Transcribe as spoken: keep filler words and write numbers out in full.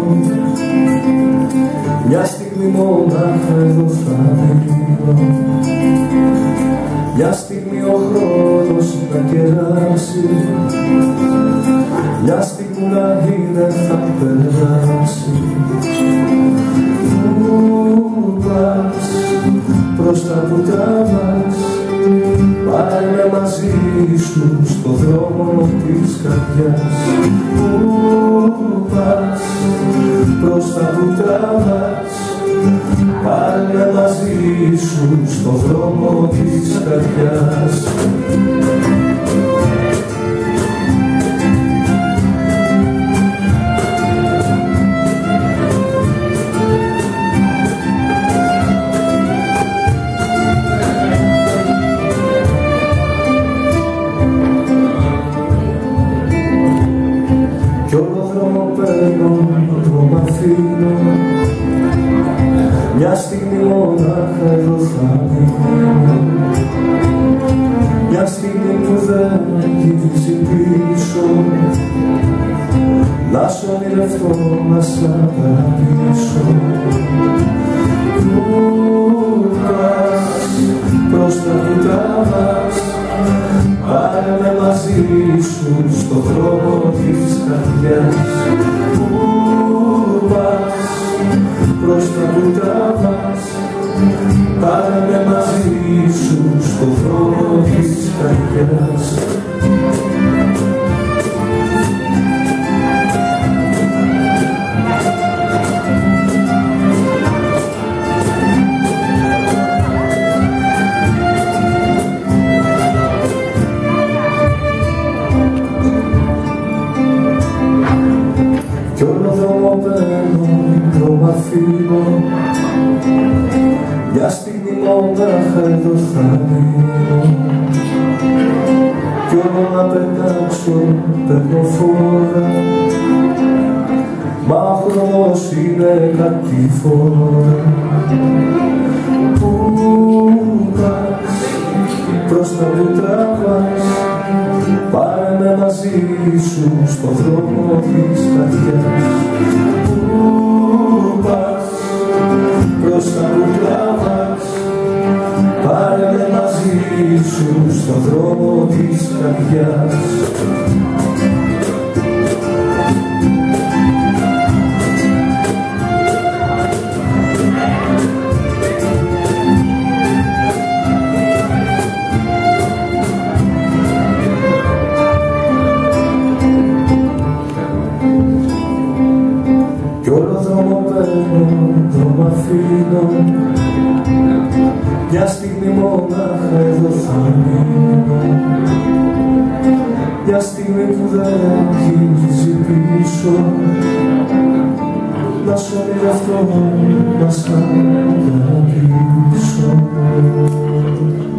μια στιγμή μονάχα εδώ θα μείνω. Μια στιγμή ο χρόνος να κεράσει, μια στιγμή να είναι θα περάσει. Πού πας, προς τα που τραβάς, πάρε με μαζί σου στο δρόμο της καρδιάς. Πού πας, προς τα που τραβάς, πάρε με μαζί σου στο δρόμο της καρδιάς. Κι όλο δρόμο παίρνω, δρόμο αφήνω, μια στιγμή μονάχα εδώ θα μείνω. Μια στιγμή που δεν γυρίζει πίσω, να σ' ονειρευτώ, να σ' αγαπήσω. Πού πας, προς τα που τραβάς, πάρε με μαζί σου στο δρόμο της καρδιάς. Πού πας, προς τα που τραβάς, πάρε με μαζί σου στο δρόμο της καρδιάς. Κι όλο δρόμο παίρνω, δρόμο αφήνω, μια στιγμή μονάχα εδώ θα μείνω. Κι όλο να πετάξω παίρνω φόρα, μα ο χρόνος είναι κάτι φορά. Πού πας, προς τα που τραβάς, πάρε με μαζί σου στο δρόμο της καρδιάς. Πού πας, προς τα που τραβάς, πάρε με μαζί σου στο δρόμο της καρδιάς. Κι όλο δρόμο παίρνω, δρόμο αφήνω, μια στιγμή μονάχα εδώ θα μείνω. Μια στιγμή που δεν γυρίζει πίσω, να σ' ονειρευτώ, να σ' αγαπήσω.